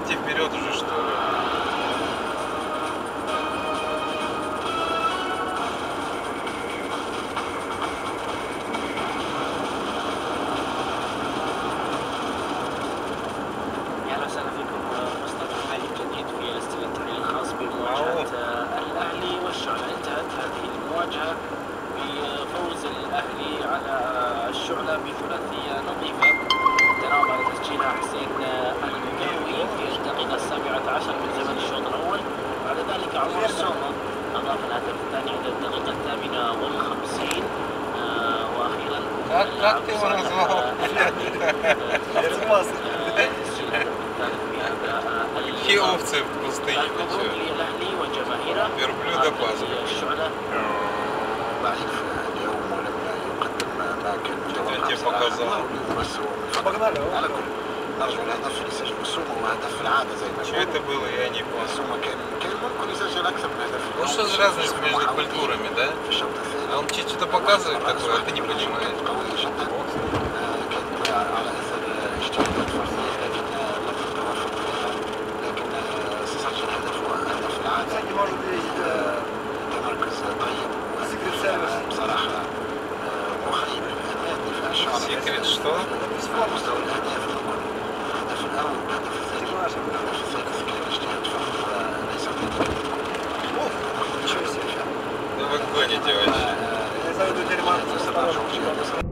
идти вперед уже, что ли? يا أهلا وسهلا فيكم مستمعي الحي الجديد في الاستوديو التحليلي الخاص بمواجهة الأهلي والشعلة. انتهت هذه المواجهة بفوز الأهلي على الشعلة بثلاثية نظيفة تناوب على تسجيلها حسين القروي في الدقيقة 17 من زمن الشوط الأول. بعد ذلك عمر سومة أضاف الهدف الثاني عند الدقيقة 58. وأخيرا اللاعب Какие овцы пустые? مبروك للأهلي وجماهيره. Верблюда пасха. الشعلة ضعيف اليوم ولم يقدم ما كان тебе показал. على كل نرجو الهدف اللي سجل سومة وهدف في العادة زي ما Что это было, я не понял. سومة كان ممكن يسجل أكثر من هدف. Ну что за разница между культурами, да? في الشوط الثاني. Он что-то показывает такое, а ты не понимаешь. قوية جدا. كانت على أثر اجتهادات فردية لكن لم يتوفق فيها. لكن سجل هدف في العادة. تمركز طيب. بصراحة مخيب للأداء دفاع الشعب. Секрет что? مستوى الأهداف الهدف الأول والهدف الثاني. الهدف الثالث كان اجتهاد فردي وليس Да вы гоните вообще.